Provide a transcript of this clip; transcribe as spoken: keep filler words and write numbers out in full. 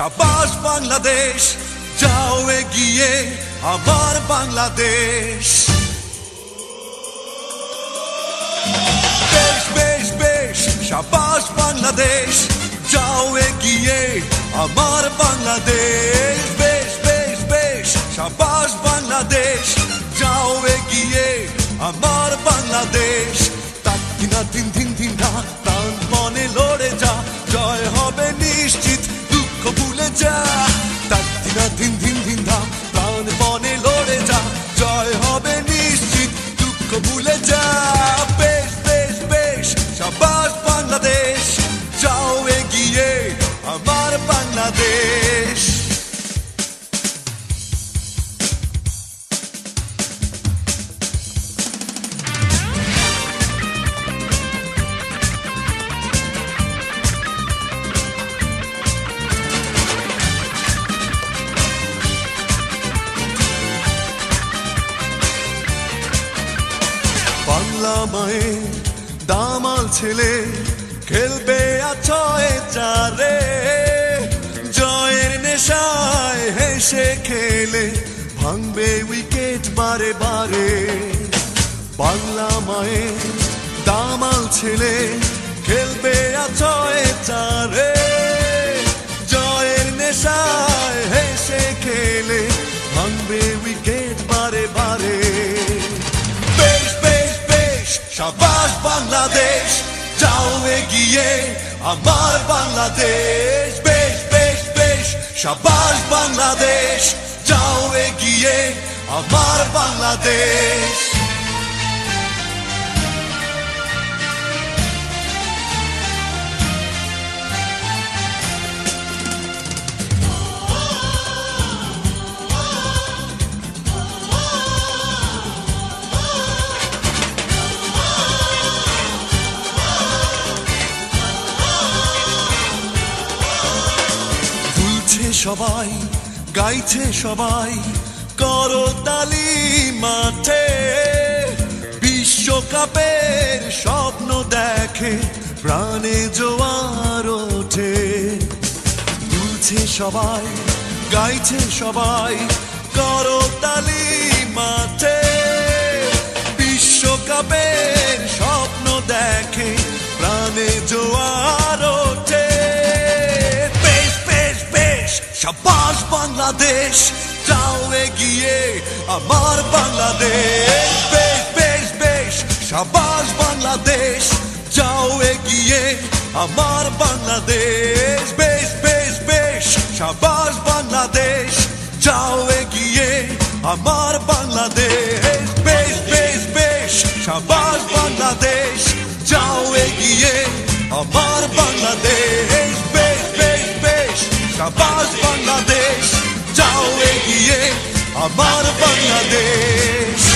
শাবাশ বাংলাদেশ, যাও এগিয়ে আমার বাংলাদেশ। বেশ বেশ বেশ শাবাশ বাংলাদেশ, যাও এগিয়ে আমার বাংলাদেশ। বেশ বেশ বেশ শাবাশ বাংলাদেশ, যাও এগিয়ে আমার বাংলাদেশ। তাকিনা দিন দিন দিন রাত প্রাণ মনে লড়ে যা, জয় হবে নিশ্চিত, দুঃখ ভুলে যা। তাকিনা দিন দিন দিন রাত প্রাণ মনে লড়ে যা, জয় হবে নিশ্চিত, দুঃখ ভুলে যা। বেশ বেশ বেশ শাবাশ বাংলাদেশ, যাও এগিয়ে আমার বাংলাদেশ। বাংলা মায়ের দামাল ছেলে খেলবে আছয়ে চারে, জয়ের নেশায় হেসে খেলে ভাঙবে উইকেট বারে বারে। বাংলা মায়ের দামাল ছেলে খেলবে আছয়ে চারে, জয়ের নেশায় হেসে খেলে ভাঙবে উইকেট বারে বারে। বেশ বেশ বেশ শাবাশ বাংলাদেশ, যাও এগিয়ে আমার বাংলাদেশ। বেশ বেশ বেশ শাবাশ বাংলাদেশ, যাও এগিয়ে আমার বাংলাদেশ। সবাই গাইছে সবাই করতালি মাঠে, বিশ্বকাপের স্বপ্ন দেখে প্রাণে জোয়ার ওঠে। দুলছে সবাই গাইছে সবাই করতালি মাঠে, বিশ্বকাপের স্বপ্ন দেখে প্রাণে জোয়ার ওঠে। শাবাশ বাংলাদেশ, যাও এগিয়ে আমার বাংলাদেশ। বেশ বেশ বেশ শাবাশ বাংলাদেশ, যাও এগিয়ে আমার বাংলাদেশ। বেশ বেশ বেশ শাবাশ বাংলাদেশ, যাও এগিয়ে আমার বাংলাদেশ। বেশ বেশ বেশ শাবাশ বাংলাদেশ, যাও এগিয়ে আমার বাংলাদেশ। বেশ বেশ বেশ শাবাশ বাংলাদেশ, যাও এগিয়ে আমার বাংলাদেশ।